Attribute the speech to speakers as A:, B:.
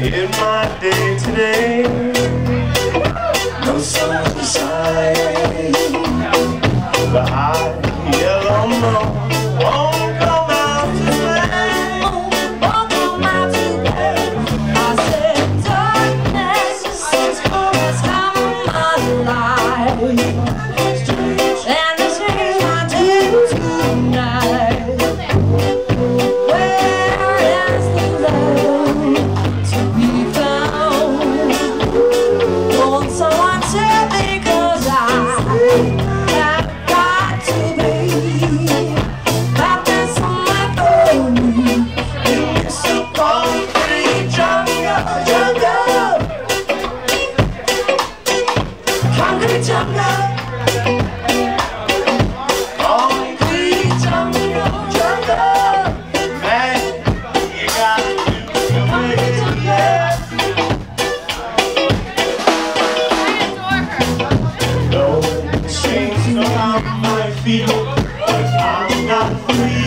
A: in my day today. No sunshine, the high yellow moon won't come out today. Won't come out today. I said darkness has come my life, and it's changed my day tonight. Where is the love to be found? Won't someone tell me, 'cause I have got to be. I've been so much on me in this concrete jungle, concrete jungle. My feet, but I'm not free.